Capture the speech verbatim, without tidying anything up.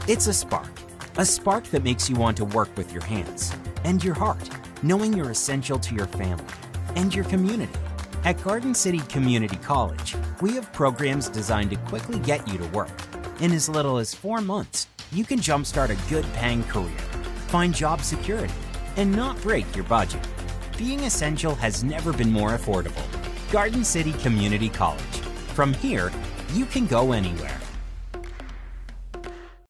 It's a spark. A spark that makes you want to work with your hands and your heart, knowing you're essential to your family and your community. At Garden City Community College, we have programs designed to quickly get you to work. In as little as four months, you can jumpstart a good paying career, find job security, and not break your budget. Being essential has never been more affordable. Garden City Community College. From here, you can go anywhere.